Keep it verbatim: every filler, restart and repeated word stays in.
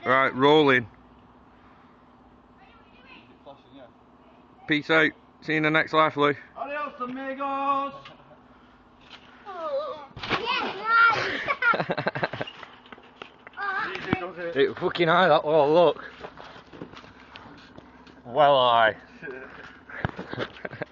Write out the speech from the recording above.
Right, rolling. Peace out. See you in the next life, Lou. Adios, amigos. It fucking high that wall, look. Well, aye.